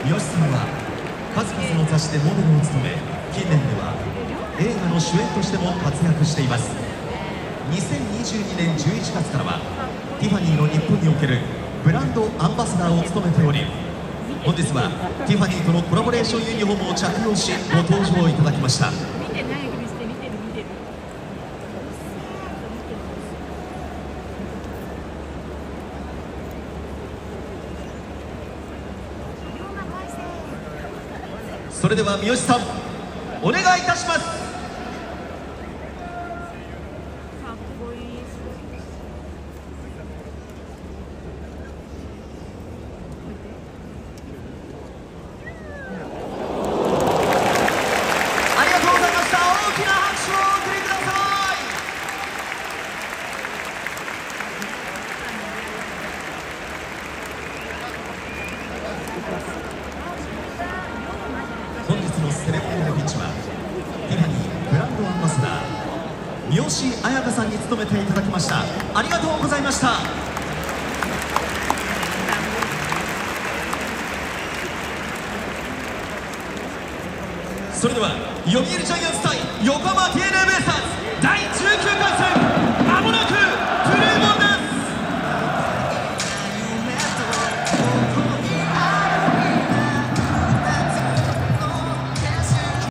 三好さんは数々の雑誌でモデルを務め、近年では映画の主演としても活躍しています。2022年11月からはティファニーの日本におけるブランドアンバサダーを務めており、本日はティファニーとのコラボレーションユニフォームを着用しご登場いただきました。それでは三好さん、お願いいたします。ありがとうございました。大きな拍手をお送りください。本日のセレモニアルピッチはティファニーブランドアンバサダー三好彩香さんに務めていただきました。ありがとうございました。それでは読売ジャイアンツ対横浜 DNA ベイスターズ